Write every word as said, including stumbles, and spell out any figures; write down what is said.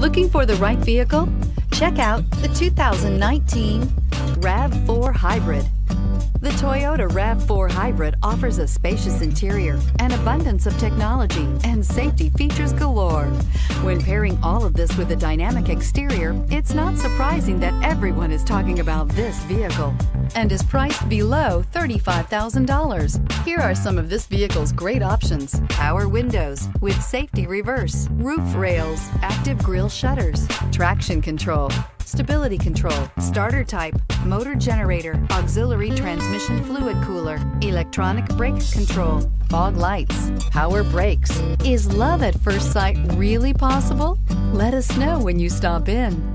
Looking for the right vehicle? Check out the two thousand nineteen RAV four Hybrid. The Toyota RAV four Hybrid offers a spacious interior, an abundance of technology, and safety features galore. When pairing all of this with a dynamic exterior, it's not surprising that everyone is talking about this vehicle, and is priced below thirty-five thousand dollars. Here are some of this vehicle's great options: power windows with safety reverse, roof rails, active grille shutters, traction control, stability control, starter type, motor generator, auxiliary transmission fluid cooler, electronic brake control, fog lights, power brakes. Is love at first sight really possible? Let us know when you stop in.